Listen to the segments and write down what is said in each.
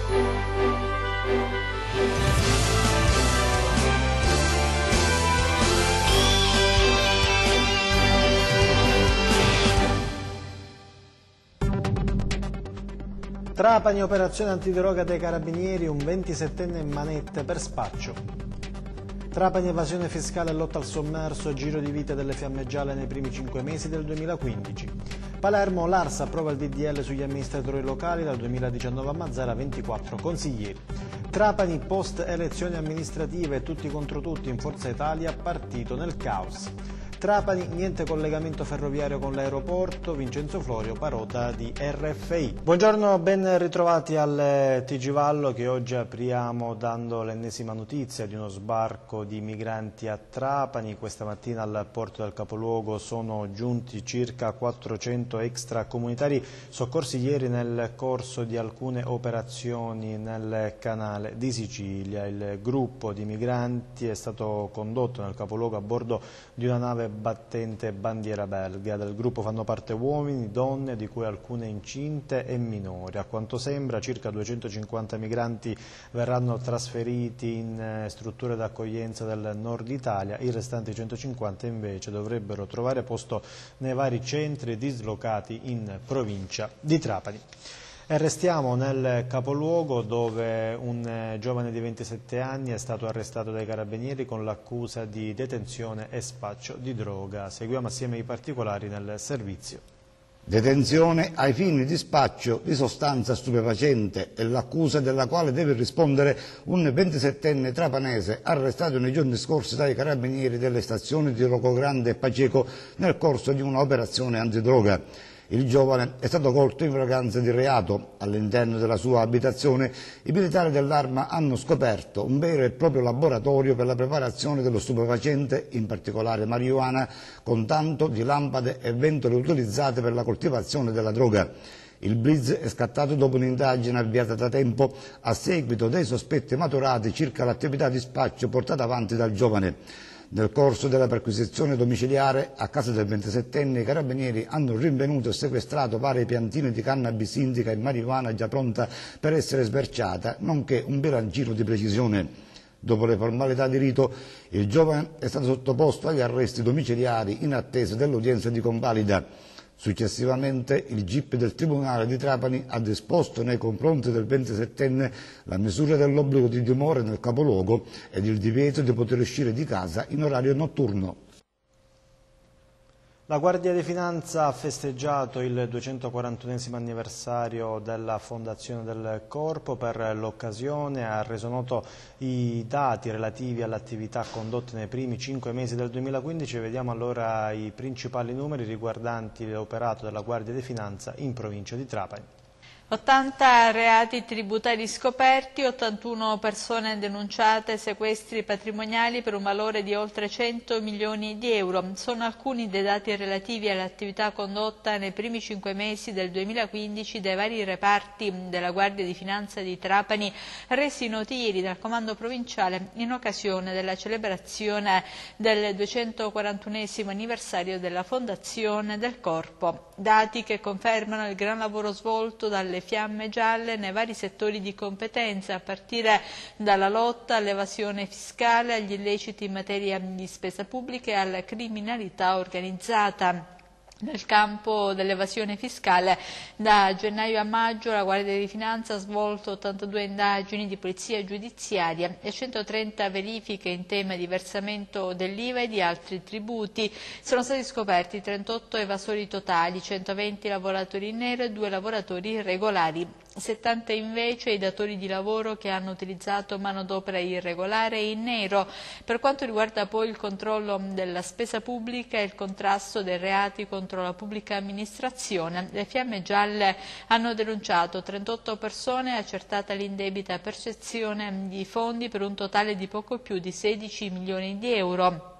Trapani, operazione antidroga dei carabinieri, un 27enne in manette per spaccio. Trapani, evasione fiscale e lotta al sommerso, giro di vite delle fiamme gialle nei primi 5 mesi del 2015. Palermo, l'Ars approva il DDL sugli amministratori locali, dal 2019 a Mazara 24 consiglieri. Trapani, post elezioni amministrative, tutti contro tutti in Forza Italia, partito nel caos. Trapani, niente collegamento ferroviario con l'aeroporto, Vincenzo Florio, parota di RFI. Buongiorno, ben ritrovati al TG Vallo, che oggi apriamo dando l'ennesima notizia di uno sbarco di migranti a Trapani. Questa mattina al porto del capoluogo sono giunti circa 400 extracomunitari soccorsi ieri nel corso di alcune operazioni nel canale di Sicilia. Il gruppo di migranti è stato condotto nel capoluogo a bordo di una nave battente bandiera belga. Del gruppo fanno parte uomini, donne, di cui alcune incinte e minori. A quanto sembra circa 250 migranti verranno trasferiti in strutture d'accoglienza del nord Italia, i restanti 150 invece dovrebbero trovare posto nei vari centri dislocati in provincia di Trapani. E restiamo nel capoluogo, dove un giovane di 27 anni è stato arrestato dai carabinieri con l'accusa di detenzione e spaccio di droga. Seguiamo assieme i particolari nel servizio. Detenzione ai fini di spaccio di sostanza stupefacente è l'accusa della quale deve rispondere un 27enne trapanese arrestato nei giorni scorsi dai carabinieri delle stazioni di Rocogrande e Paceco nel corso di un'operazione antidroga. Il giovane è stato colto in flagranza di reato. All'interno della sua abitazione i militari dell'Arma hanno scoperto un vero e proprio laboratorio per la preparazione dello stupefacente, in particolare marijuana, con tanto di lampade e ventole utilizzate per la coltivazione della droga. Il blitz è scattato dopo un'indagine avviata da tempo a seguito dei sospetti maturati circa l'attività di spaccio portata avanti dal giovane. Nel corso della perquisizione domiciliare a casa del 27enne i carabinieri hanno rinvenuto e sequestrato varie piantine di cannabis indica e marijuana già pronta per essere sberciata, nonché un bilancino di precisione. Dopo le formalità di rito, il giovane è stato sottoposto agli arresti domiciliari in attesa dell'udienza di convalida. Successivamente il GIP del Tribunale di Trapani ha disposto nei confronti del 27enne la misura dell'obbligo di dimora nel capoluogo ed il divieto di poter uscire di casa in orario notturno. La Guardia di Finanza ha festeggiato il 241esimo anniversario della fondazione del Corpo. Per l'occasione ha reso noto i dati relativi all'attività condotte nei primi 5 mesi del 2015. Vediamo allora i principali numeri riguardanti l'operato della Guardia di Finanza in provincia di Trapani. 80 reati tributari scoperti, 81 persone denunciate, sequestri patrimoniali per un valore di oltre 100 milioni di euro. Sono alcuni dei dati relativi all'attività condotta nei primi 5 mesi del 2015 dai vari reparti della Guardia di Finanza di Trapani, resi noti ieri dal Comando Provinciale in occasione della celebrazione del 241esimo anniversario della fondazione del Corpo. Dati che confermano il gran lavoro svolto dalle fiamme gialle nei vari settori di competenza, a partire dalla lotta all'evasione fiscale, agli illeciti in materia di spesa pubblica e alla criminalità organizzata. Nel campo dell'evasione fiscale, da gennaio a maggio la Guardia di Finanza ha svolto 82 indagini di polizia giudiziaria e 130 verifiche in tema di versamento dell'IVA e di altri tributi. Sono stati scoperti 38 evasori totali, 120 lavoratori in nero e 2 lavoratori irregolari. 70 invece i datori di lavoro che hanno utilizzato manodopera irregolare e in nero. Per quanto riguarda poi il controllo della spesa pubblica e il contrasto dei reati contro la pubblica amministrazione, le fiamme gialle hanno denunciato 38 persone e accertata l'indebita percezione di fondi per un totale di poco più di 16 milioni di euro.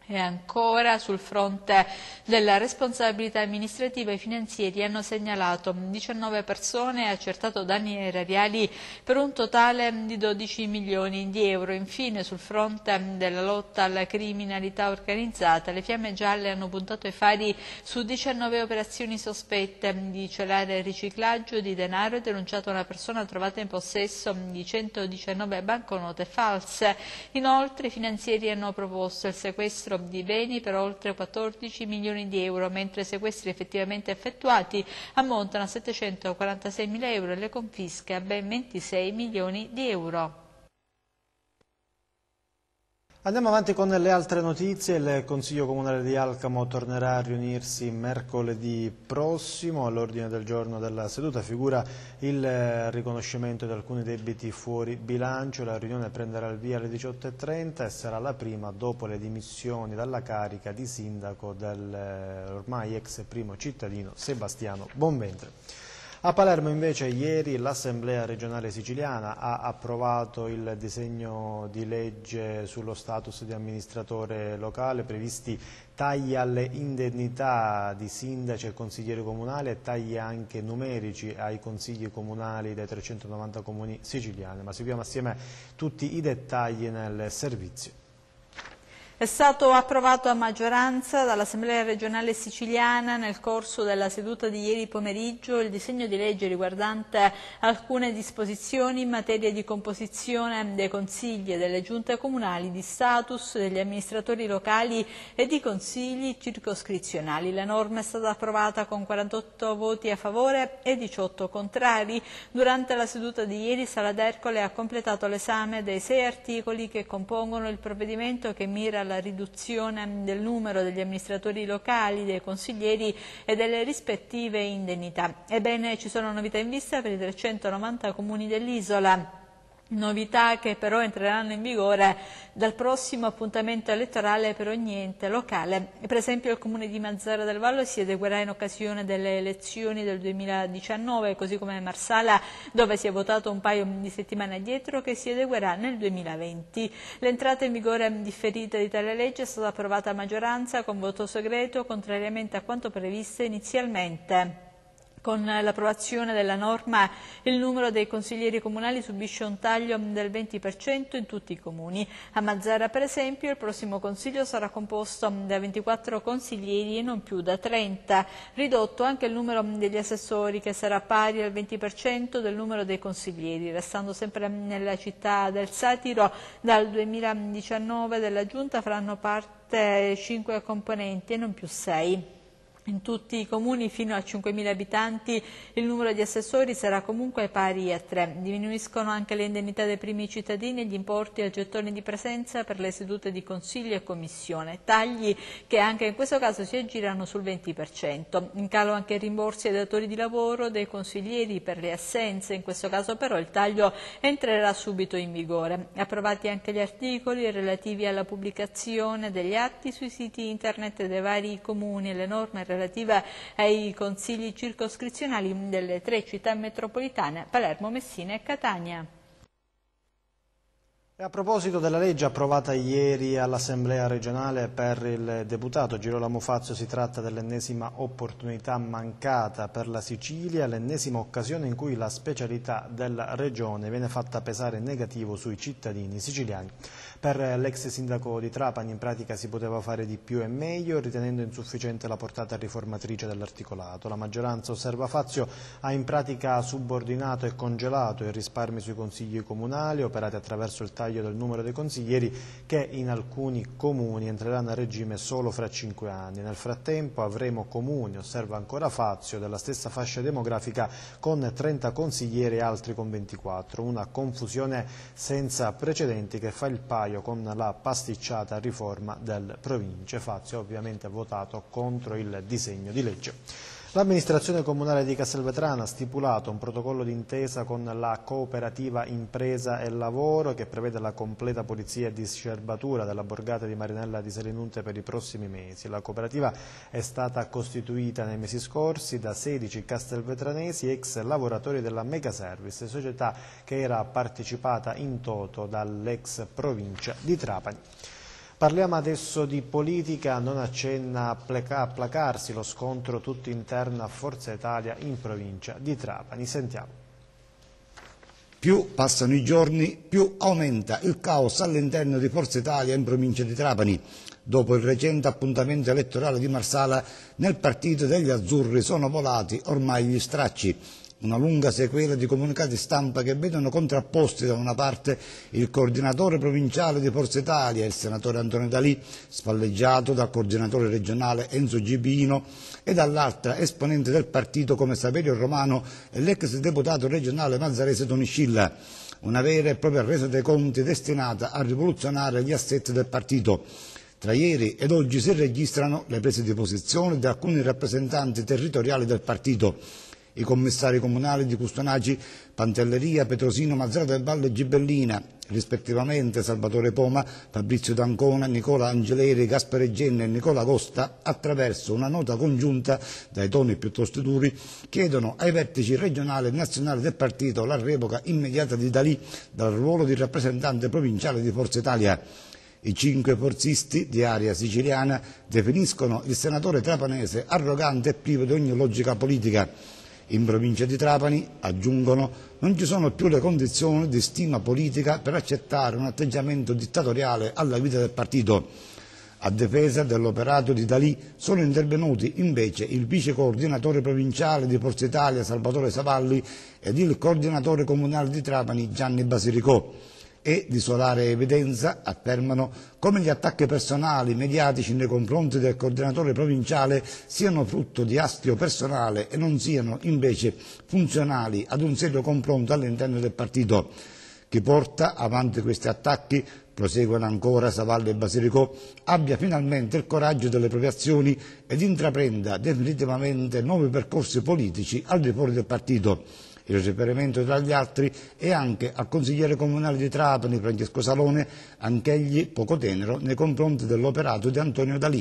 E ancora sul fronte della responsabilità amministrativa i finanzieri hanno segnalato 19 persone e accertato danni erariali per un totale di 12 milioni di euro. Infine sul fronte della lotta alla criminalità organizzata le Fiamme Gialle hanno puntato i fari su 19 operazioni sospette di celare riciclaggio di denaro e denunciato una persona trovata in possesso di 119 banconote false. Inoltre i finanzieri hanno proposto il sequestro di beni per oltre 14 milioni di euro, mentre i sequestri effettivamente effettuati ammontano a 746 mila euro e le confische a ben 26 milioni di euro. Andiamo avanti con le altre notizie. Il Consiglio Comunale di Alcamo tornerà a riunirsi mercoledì prossimo. All'ordine del giorno della seduta figura il riconoscimento di alcuni debiti fuori bilancio. La riunione prenderà il via alle 18:30 e sarà la prima dopo le dimissioni dalla carica di sindaco dell'ormai ex primo cittadino Sebastiano Bonventre. A Palermo invece ieri l'Assemblea regionale siciliana ha approvato il disegno di legge sullo status di amministratore locale, previsti tagli alle indennità di sindaci e consiglieri comunali e tagli anche numerici ai consigli comunali dei 390 comuni siciliani. Ma seguiamo assieme tutti i dettagli nel servizio. È stato approvato a maggioranza dall'Assemblea regionale siciliana nel corso della seduta di ieri pomeriggio il disegno di legge riguardante alcune disposizioni in materia di composizione dei consigli e delle giunte comunali, di status degli amministratori locali e di consigli circoscrizionali. La norma è stata approvata con 48 voti a favore e 18 contrari. Durante la seduta di ieri Sala d'Ercole ha completato l'esame dei 6 articoli che compongono il provvedimento, che mira alla riduzione del numero degli amministratori locali, dei consiglieri e delle rispettive indennità. Ebbene, ci sono novità in vista per i 390 comuni dell'isola. Novità che però entreranno in vigore dal prossimo appuntamento elettorale per ogni ente locale. Per esempio il comune di Mazara del Vallo si adeguerà in occasione delle elezioni del 2019, così come Marsala, dove si è votato un paio di settimane addietro, che si adeguerà nel 2020. L'entrata in vigore differita di tale legge è stata approvata a maggioranza con voto segreto, contrariamente a quanto previsto inizialmente. Con l'approvazione della norma il numero dei consiglieri comunali subisce un taglio del 20% in tutti i comuni. A Mazara, per esempio, il prossimo consiglio sarà composto da 24 consiglieri e non più da 30. Ridotto anche il numero degli assessori, che sarà pari al 20% del numero dei consiglieri. Restando sempre nella città del Satiro, dal 2019 della Giunta faranno parte 5 componenti e non più 6. In tutti i comuni fino a 5.000 abitanti il numero di assessori sarà comunque pari a 3. Diminuiscono anche le indennità dei primi cittadini e gli importi a gettoni di presenza per le sedute di consiglio e commissione. Tagli che anche in questo caso si aggirano sul 20%. In calo anche i rimborsi ai datori di lavoro dei consiglieri per le assenze. In questo caso però il taglio entrerà subito in vigore. Approvati anche gli articoli relativi alla pubblicazione degli atti sui siti internet dei vari comuni e le norme relative ai consigli circoscrizionali delle 3 città metropolitane, Palermo, Messina e Catania. E a proposito della legge approvata ieri all'Assemblea regionale per il deputato Girolamo Fazio, si tratta dell'ennesima opportunità mancata per la Sicilia, l'ennesima occasione in cui la specialità della regione viene fatta pesare in negativo sui cittadini siciliani. Per l'ex sindaco di Trapani in pratica si poteva fare di più e meglio, ritenendo insufficiente la portata riformatrice dell'articolato. La maggioranza, osserva Fazio, ha in pratica subordinato e congelato i risparmi sui consigli comunali operati attraverso il taglio del numero dei consiglieri, che in alcuni comuni entreranno a regime solo fra 5 anni. Nel frattempo avremo comuni, osserva ancora Fazio, della stessa fascia demografica con 30 consiglieri e altri con 24. Una confusione senza precedenti che fa il paio con la pasticciata riforma delle province. Fazio ovviamente ha votato contro il disegno di legge. L'amministrazione comunale di Castelvetrano ha stipulato un protocollo d'intesa con la cooperativa Impresa e Lavoro, che prevede la completa pulizia e discerbatura della borgata di Marinella di Selinunte per i prossimi mesi. La cooperativa è stata costituita nei mesi scorsi da 16 castelvetranesi ex lavoratori della Megaservice, società che era partecipata in toto dall'ex provincia di Trapani. Parliamo adesso di politica, non accenna a placarsi lo scontro tutto interno a Forza Italia in provincia di Trapani. Sentiamo. Più passano i giorni, più aumenta il caos all'interno di Forza Italia in provincia di Trapani. Dopo il recente appuntamento elettorale di Marsala, nel partito degli azzurri sono volati ormai gli stracci. Una lunga sequela di comunicati stampa che vedono contrapposti da una parte il coordinatore provinciale di Forza Italia, il senatore Antonio D'Alì, spalleggiato dal coordinatore regionale Enzo Gibino, e dall'altra esponenti del partito come Saverio Romano e l'ex deputato regionale mazzarese Toni Scilla. Una vera e propria resa dei conti destinata a rivoluzionare gli assetti del partito. Tra ieri ed oggi si registrano le prese di posizione di alcuni rappresentanti territoriali del partito. I commissari comunali di Custonaci, Pantelleria, Petrosino, Mazzara del Valle e Gibellina, rispettivamente Salvatore Poma, Fabrizio D'Ancona, Nicola Angeleri, Gaspare Genna e Nicola Costa, attraverso una nota congiunta dai toni piuttosto duri, chiedono ai vertici regionali e nazionali del partito la revoca immediata di D'Alì dal ruolo di rappresentante provinciale di Forza Italia. I 5 forzisti di area siciliana definiscono il senatore trapanese arrogante e privo di ogni logica politica. In provincia di Trapani, aggiungono, non ci sono più le condizioni di stima politica per accettare un atteggiamento dittatoriale alla guida del partito. A difesa dell'operato di D'Alì sono intervenuti invece il vice coordinatore provinciale di Forza Italia Salvatore Savalli ed il coordinatore comunale di Trapani Gianni Basiricò. E di solare evidenza affermano come gli attacchi personali mediatici nei confronti del coordinatore provinciale siano frutto di astio personale e non siano invece funzionali ad un serio confronto all'interno del partito. Chi porta avanti questi attacchi, proseguono ancora Savalli e Basiricò, abbia finalmente il coraggio delle proprie azioni ed intraprenda definitivamente nuovi percorsi politici al di fuori del partito. Il riferimento tra gli altri è anche al consigliere comunale di Trapani, Francesco Salone, anch'egli poco tenero nei confronti dell'operato di Antonio D'Alì.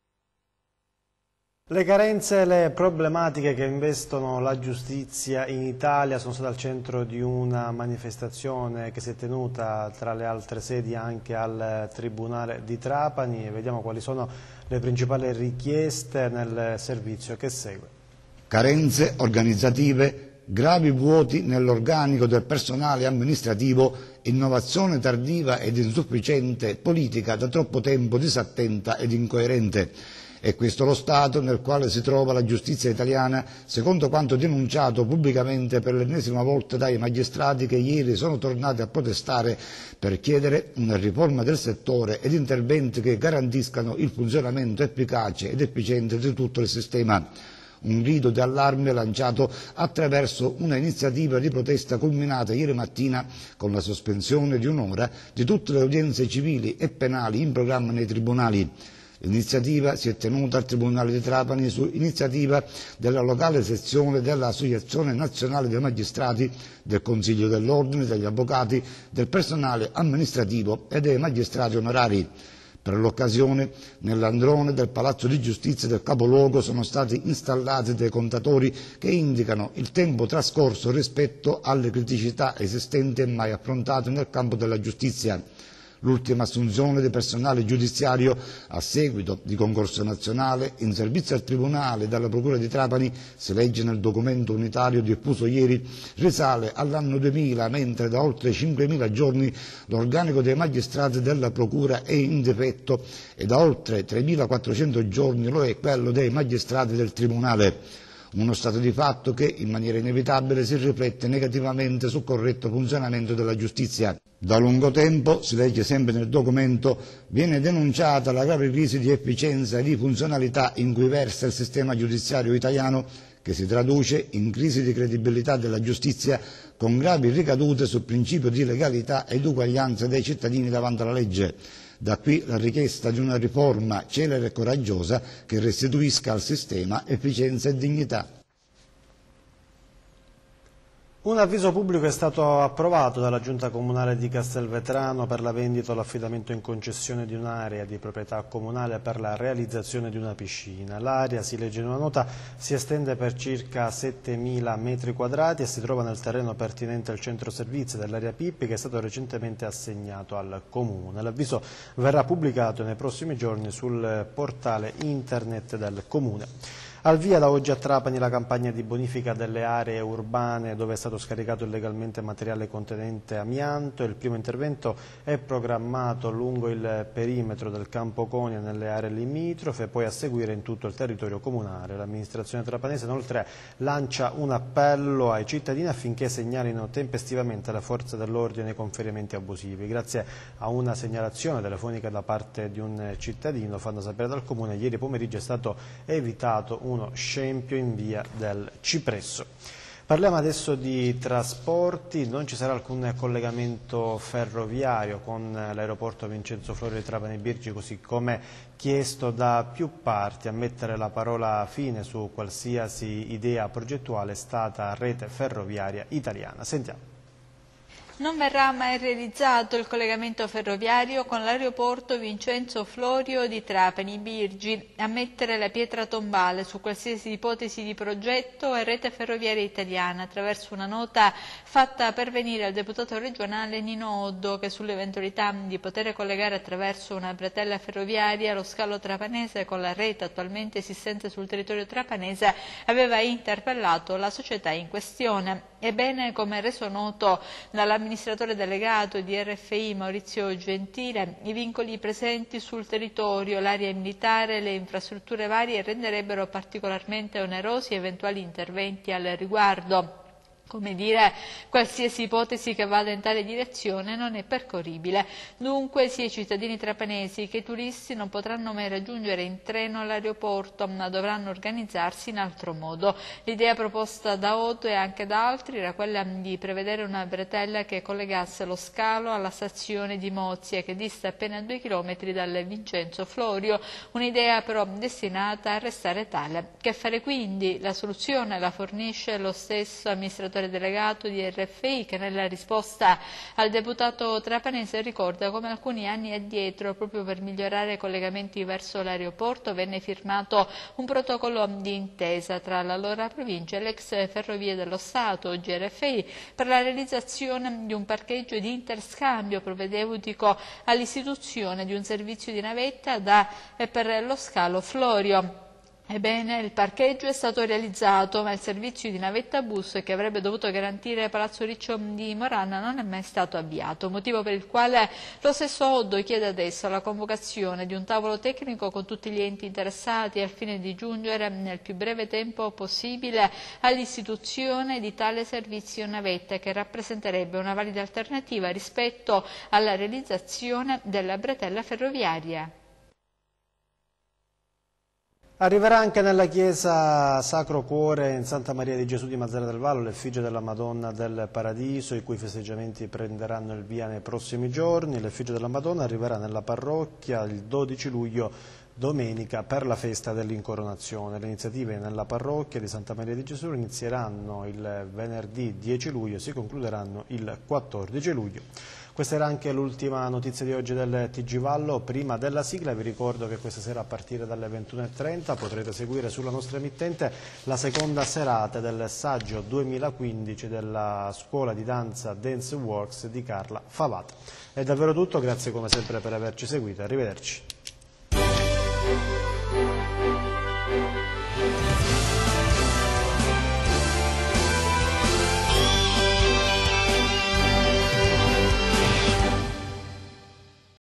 Le carenze e le problematiche che investono la giustizia in Italia sono state al centro di una manifestazione che si è tenuta tra le altre sedi anche al Tribunale di Trapani. Vediamo quali sono le principali richieste nel servizio che segue. Carenze organizzative, gravi vuoti nell'organico del personale amministrativo, innovazione tardiva ed insufficiente, politica da troppo tempo disattenta ed incoerente. È questo lo stato nel quale si trova la giustizia italiana, secondo quanto denunciato pubblicamente per l'ennesima volta dai magistrati che ieri sono tornati a protestare per chiedere una riforma del settore ed interventi che garantiscano il funzionamento efficace ed efficiente di tutto il sistema. Un grido di allarme lanciato attraverso una iniziativa di protesta culminata ieri mattina con la sospensione di un'ora di tutte le udienze civili e penali in programma nei tribunali. L'iniziativa si è tenuta al Tribunale di Trapani su iniziativa della locale sezione dell'Associazione Nazionale dei Magistrati, del Consiglio dell'Ordine, degli Avvocati, del personale amministrativo e dei magistrati onorari. Per l'occasione, nell'androne del Palazzo di Giustizia del capoluogo sono stati installati dei contatori che indicano il tempo trascorso rispetto alle criticità esistenti e mai affrontate nel campo della giustizia. L'ultima assunzione di personale giudiziario a seguito di concorso nazionale in servizio al Tribunale dalla Procura di Trapani, si legge nel documento unitario diffuso ieri, risale all'anno 2000, mentre da oltre 5.000 giorni l'organico dei magistrati della Procura è in difetto e da oltre 3.400 giorni lo è quello dei magistrati del Tribunale. Uno stato di fatto che in maniera inevitabile si riflette negativamente sul corretto funzionamento della giustizia. Da lungo tempo, si legge sempre nel documento, viene denunciata la grave crisi di efficienza e di funzionalità in cui versa il sistema giudiziario italiano, che si traduce in crisi di credibilità della giustizia con gravi ricadute sul principio di legalità ed uguaglianza dei cittadini davanti alla legge. Da qui la richiesta di una riforma celere e coraggiosa che restituisca al sistema efficienza e dignità. Un avviso pubblico è stato approvato dalla Giunta Comunale di Castelvetrano per la vendita o l'affidamento in concessione di un'area di proprietà comunale per la realizzazione di una piscina. L'area, si legge in una nota, si estende per circa 7.000 metri quadrati e si trova nel terreno pertinente al centro servizi dell'area Pippi, che è stato recentemente assegnato al Comune. L'avviso verrà pubblicato nei prossimi giorni sul portale internet del Comune. Al via da oggi a Trapani la campagna di bonifica delle aree urbane dove è stato scaricato illegalmente materiale contenente amianto. Il primo intervento è programmato lungo il perimetro del Campo Conia nelle aree limitrofe, poi a seguire in tutto il territorio comunale. L'amministrazione trapanese inoltre lancia un appello ai cittadini affinché segnalino tempestivamente alle forze dell'ordine i conferimenti abusivi. Grazie a una segnalazione telefonica da parte di un cittadino, fanno sapere dal Comune, ieri pomeriggio è stato evitato uno scempio in via del Cipresso. Parliamo adesso di trasporti. Non ci sarà alcun collegamento ferroviario con l'aeroporto Vincenzo Florio di Trapani Birgi, così come chiesto da più parti. A mettere la parola fine su qualsiasi idea progettuale è stata Rete Ferroviaria Italiana. Sentiamo. Non verrà mai realizzato il collegamento ferroviario con l'aeroporto Vincenzo Florio di Trapani Birgi. A mettere la pietra tombale su qualsiasi ipotesi di progetto è Rete Ferroviaria Italiana, attraverso una nota fatta pervenire al deputato regionale Nino Oddo, che sull'eventualità di poter collegare attraverso una bretella ferroviaria lo scalo trapanese con la rete attualmente esistente sul territorio trapanese aveva interpellato la società in questione. Ebbene, come reso noto dall'amministratore delegato di RFI Maurizio Gentile, i vincoli presenti sul territorio, l'area militare e le infrastrutture varie renderebbero particolarmente onerosi eventuali interventi al riguardo. Come dire, qualsiasi ipotesi che vada in tale direzione non è percorribile. Dunque sia i cittadini trapanesi che i turisti non potranno mai raggiungere in treno l'aeroporto, ma dovranno organizzarsi in altro modo. L'idea proposta da Otto e anche da altri era quella di prevedere una bretella che collegasse lo scalo alla stazione di Mozia, che dista appena 2 chilometri dal Vincenzo Florio, un'idea però destinata a restare tale. Che fare quindi? La soluzione la fornisce lo stesso amministratore delegato di RFI, che nella risposta al deputato trapanese ricorda come alcuni anni addietro, proprio per migliorare i collegamenti verso l'aeroporto, venne firmato un protocollo di intesa tra l'allora provincia e l'ex Ferrovie dello Stato, oggi RFI, per la realizzazione di un parcheggio di interscambio propedeutico all'istituzione di un servizio di navetta da e per lo scalo Florio. Ebbene, il parcheggio è stato realizzato, ma il servizio di navetta bus che avrebbe dovuto garantire Palazzo Riccio di Moranna non è mai stato avviato, motivo per il quale lo stesso Oddo chiede adesso la convocazione di un tavolo tecnico con tutti gli enti interessati al fine di giungere nel più breve tempo possibile all'istituzione di tale servizio navetta, che rappresenterebbe una valida alternativa rispetto alla realizzazione della bretella ferroviaria. Arriverà anche nella chiesa Sacro Cuore in Santa Maria di Gesù di Mazara del Vallo l'effigie della Madonna del Paradiso, i cui festeggiamenti prenderanno il via nei prossimi giorni. L'effigie della Madonna arriverà nella parrocchia il 12 luglio, domenica, per la festa dell'incoronazione. Le iniziative nella parrocchia di Santa Maria di Gesù inizieranno il venerdì 10 luglio e si concluderanno il 14 luglio. Questa era anche l'ultima notizia di oggi del TG Vallo. Prima della sigla vi ricordo che questa sera a partire dalle 21:30 potrete seguire sulla nostra emittente la seconda serata del saggio 2015 della scuola di danza Dance Works di Carla Favata. È davvero tutto, grazie come sempre per averci seguito, arrivederci.